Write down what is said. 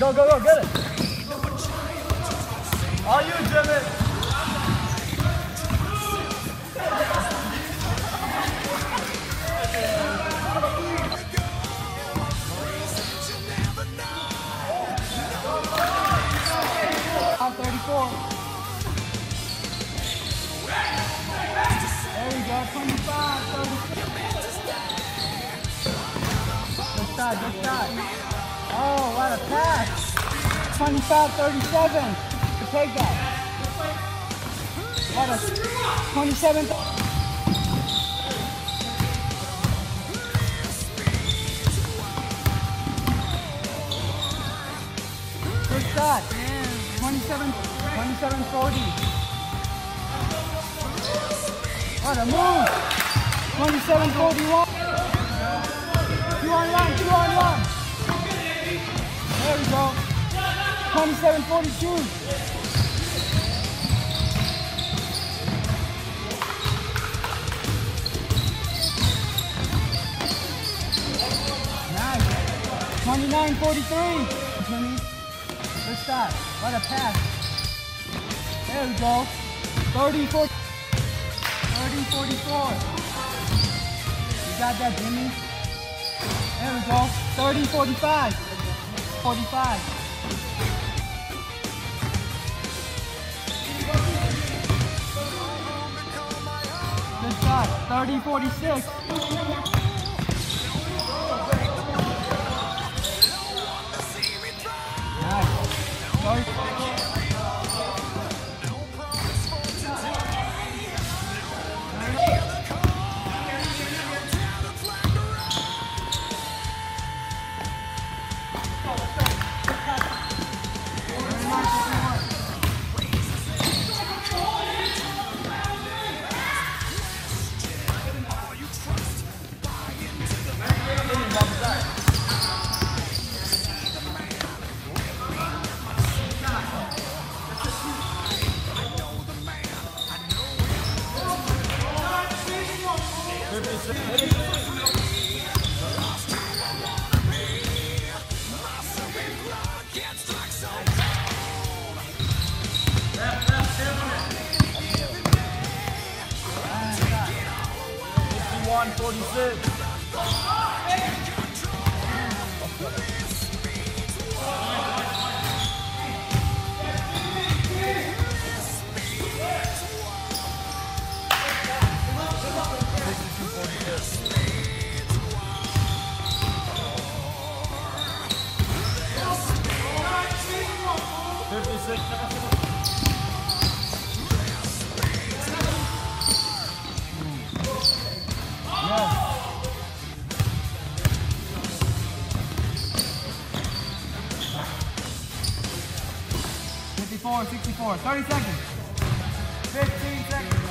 go, go, go, get it. All you, Jimmy. On 34. There you go, 25, 36. Good shot, good shot. Oh, what a pass. 25, 37. To take that. What a 27. Good shot. 27, 40. What a move. 27, 41. 2 on 1, 2 on 1. There we go. 27, 42. Nice. 29, 43. Good shot. What a pass. There we go. 30, 40. 30, 44. You got that, Jimmy? There we go. 30, 45. 45. Good shot. 30, 46. Nice. 30. $54, 64, 30 seconds. 15 seconds.